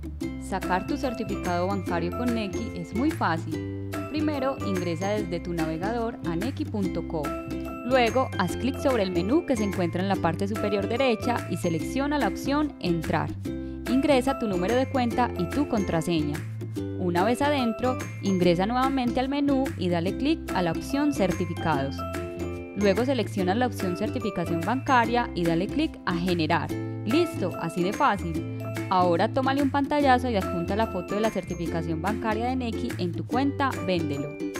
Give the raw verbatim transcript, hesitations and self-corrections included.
Sacar tu certificado bancario con Nequi es muy fácil. Primero ingresa desde tu navegador a nequi punto co. Luego haz clic sobre el menú que se encuentra en la parte superior derecha y selecciona la opción Entrar. Ingresa tu número de cuenta y tu contraseña. Una vez adentro, ingresa nuevamente al menú y dale clic a la opción Certificados. Luego selecciona la opción Certificación bancaria y dale clic a Generar. ¡Listo! Así de fácil. Ahora tómale un pantallazo y adjunta la foto de la certificación bancaria de Nequi en tu cuenta Véndelo.